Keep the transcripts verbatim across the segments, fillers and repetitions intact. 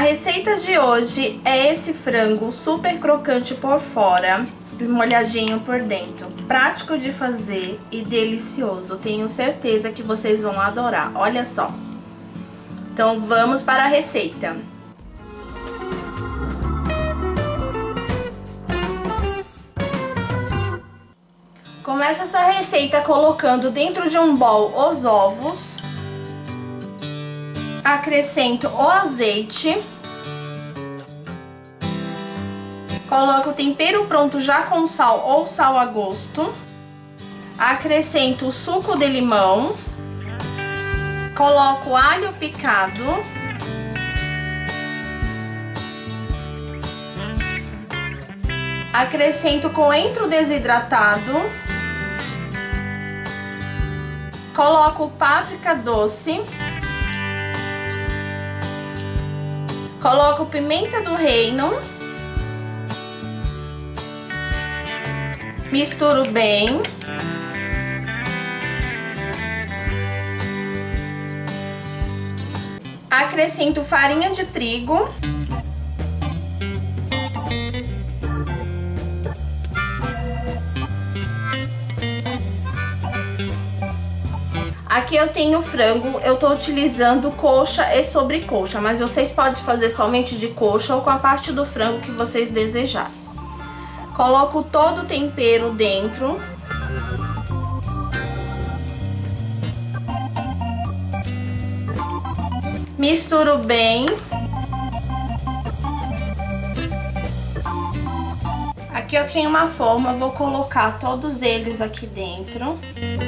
receita de hoje é esse frango super crocante por fora e molhadinho por dentro. Prático de fazer e delicioso. Tenho certeza que vocês vão adorar. Olha só. Então vamos para a receita. Começa essa receita colocando dentro de um bowl os ovos. Acrescento o azeite. Coloco o tempero pronto já com sal ou sal a gosto. Acrescento o suco de limão. Coloco alho picado. Acrescento coentro desidratado. Coloco páprica doce. Coloco pimenta do reino. Misturo bem. Acrescento farinha de trigo. Aqui eu tenho frango, eu tô utilizando coxa e sobrecoxa, mas vocês podem fazer somente de coxa ou com a parte do frango que vocês desejarem. Coloco todo o tempero dentro. Misturo bem. Aqui eu tenho uma forma, vou colocar todos eles aqui dentro.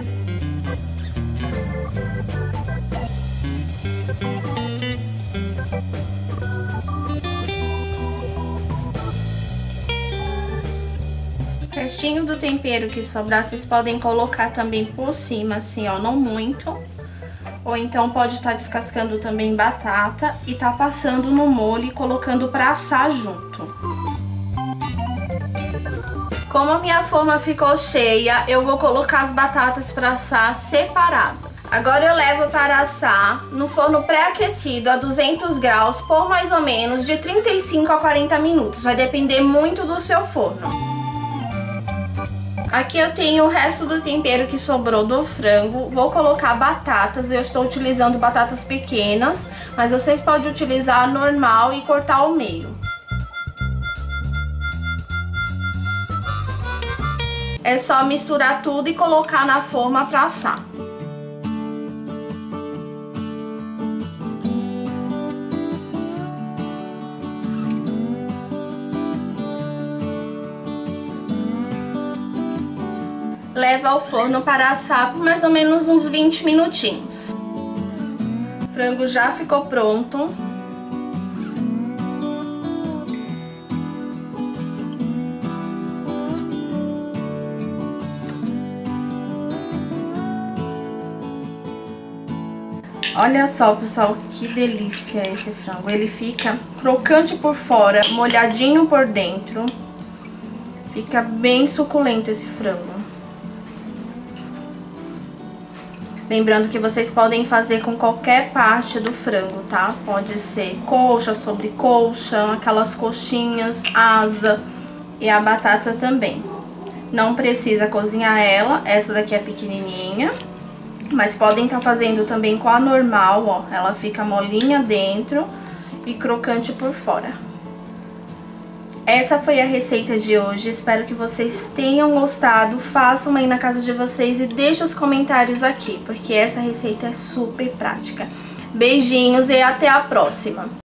O restinho do tempero que sobrar, vocês podem colocar também por cima, assim, ó, não muito. Ou então pode estar descascando também batata e tá passando no molho e colocando pra assar junto. Como a minha forma ficou cheia, eu vou colocar as batatas pra assar separadas. Agora eu levo para assar no forno pré-aquecido a duzentos graus por mais ou menos de trinta e cinco a quarenta minutos. Vai depender muito do seu forno. Aqui eu tenho o resto do tempero que sobrou do frango. Vou colocar batatas, eu estou utilizando batatas pequenas, mas vocês podem utilizar normal e cortar ao meio. É só misturar tudo e colocar na forma para assar. Leva ao forno para assar por mais ou menos uns vinte minutinhos. O frango já ficou pronto. Olha só, pessoal, que delícia esse frango. Ele fica crocante por fora, molhadinho por dentro. Fica bem suculento esse frango. Lembrando que vocês podem fazer com qualquer parte do frango, tá? Pode ser coxa, sobrecoxa, aquelas coxinhas, asa e a batata também. Não precisa cozinhar ela, essa daqui é pequenininha. Mas podem estar fazendo também com a normal, ó. Ela fica molinha dentro e crocante por fora. Essa foi a receita de hoje, espero que vocês tenham gostado, façam aí na casa de vocês e deixem os comentários aqui, porque essa receita é super prática. Beijinhos e até a próxima!